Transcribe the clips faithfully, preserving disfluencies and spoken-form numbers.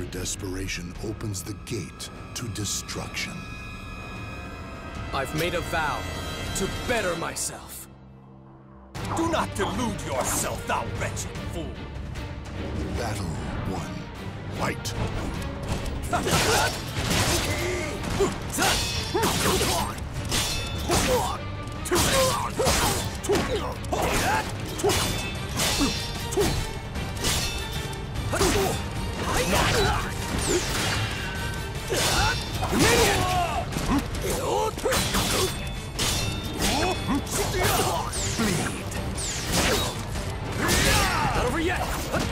Desperation opens the gate to destruction. I've made a vow to better myself. Do not delude yourself, thou wretched fool! Battle one. Fight! Not over yet!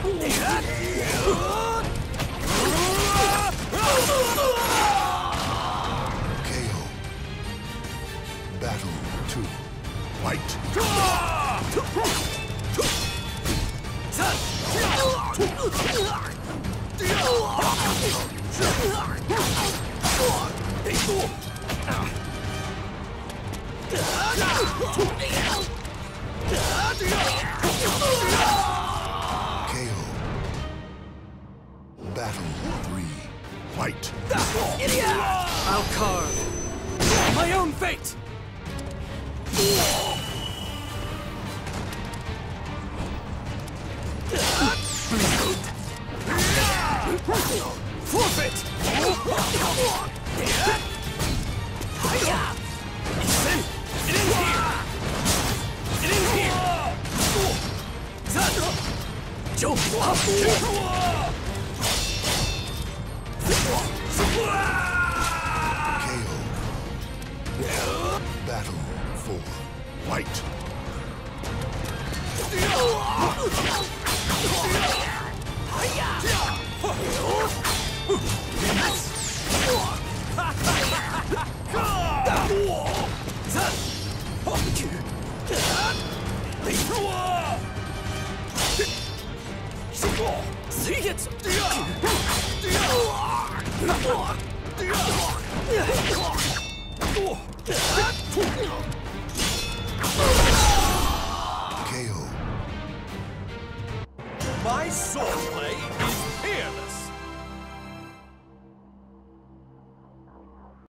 K O. Battle two. Fight! K O. Battle three. Fight! I'll carve my own fate! Forfeit! Listen! It ends here! It ends here! Jump! K O. Battle four. Fight! K O. My swordplay